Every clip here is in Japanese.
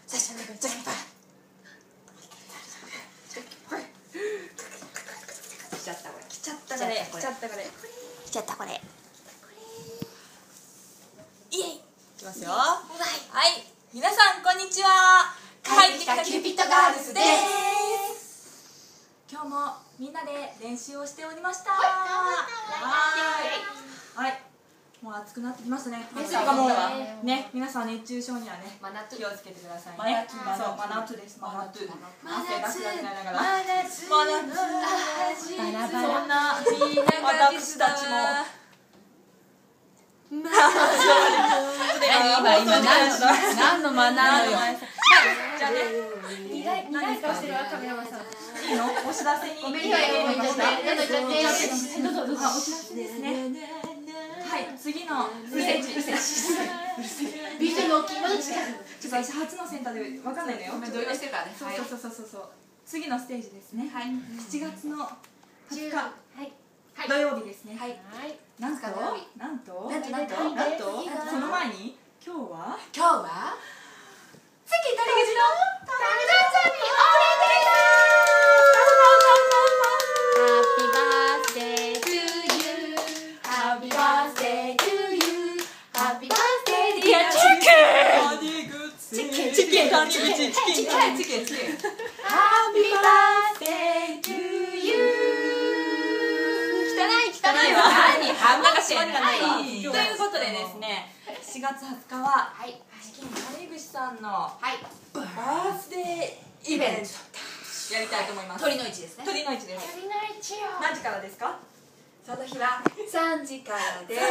しちゃったこれ。来ちゃったこれ。イエイ。いきますよ。はい。皆さんこんにちは。帰ってきたキューピッドガールズです。今日もみんなで練習をしておりました。はい。もう暑くなってきましたね。暑いかもね、皆さん熱中症にはね気をつけてくださいね。そう、真夏です。真夏。汗だくだくなりながら。真夏。そんな私たちも。今何の間なのよ。じゃあね。苦い顔してるわ、カメラマンさん。いいの？お知らせに。お知らせですね。はい、次のステージ。ビジョンの気持ち。ちょっと私初のセンターでわかんないのよ。動揺してるからね。そう。次のステージですね。7月の20日土曜日ですね。なんとその前に今日は月谷口の誕生日おめでとハンバーガー縛りがないわ。ということでですね、4月20日はチキン谷口さんのバースデーイベントやりたいと思います。鳥の市ですね。鳥の市です。何時からですか？その日は3時からです。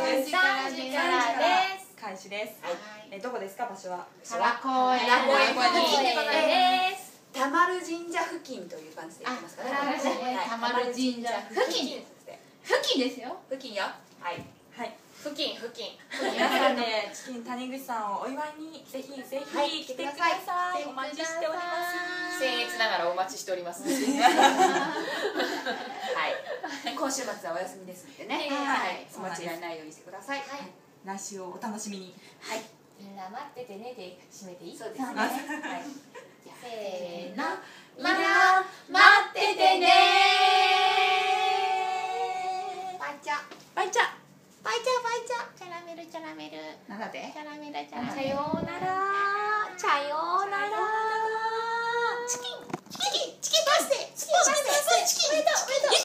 開始です。どこですか？場所は原公園です。 田丸神社付近という感じで言ってますかね。 田丸神社付近ですよ。 付近よ。はい。付近。 皆さんでチキン谷口さんをお祝いにぜひ来てください。お待ちしております。 僭越ながらお待ちしております。はい。 今週末はお休みですのでね。お間違いないようにしてください。来週をお楽しみに。はい。 みんな待っててねで締めていい？ そうですね。 せーの。 みんな待っててね。バイチャ。 チャラメル。 なんだって？ さようなら。チキンバースデー。